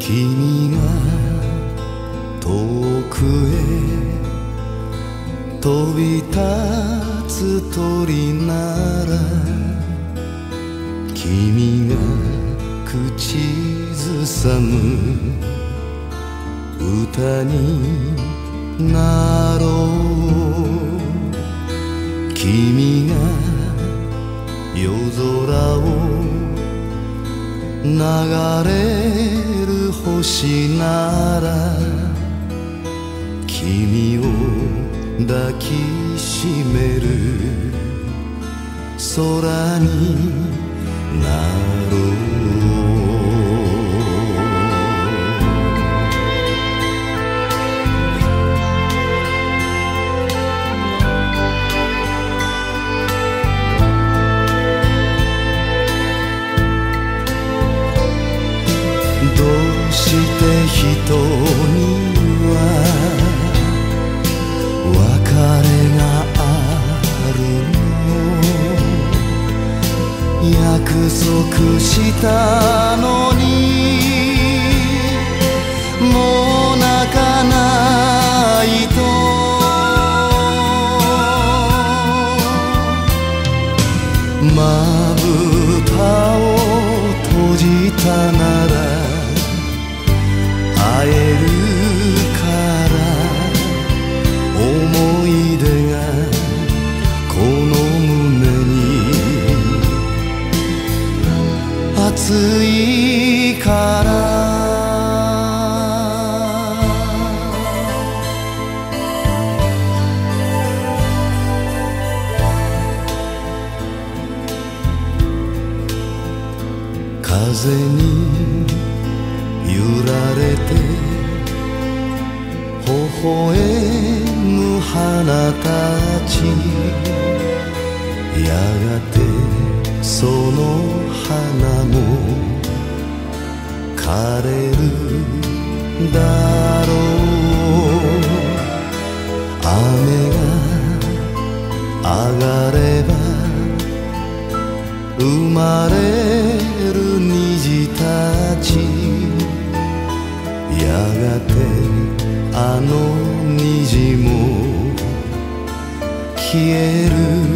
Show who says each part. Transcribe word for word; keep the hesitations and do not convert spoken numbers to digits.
Speaker 1: 君が遠くへ飛び立つ鳥なら、君が口ずさむ歌になろう。君が夜空を流れる星なら、君を抱きしめる空になろう。どうして人には別れがあるの？約束したのにもう泣かないと。まぶたを閉じたなら会えるから、思い出がこの胸に熱いから。風に揺られて微笑む花たち、やがてその花も枯れるだろう。雨が上がれば生まれる虹たち、やがてあの虹も消える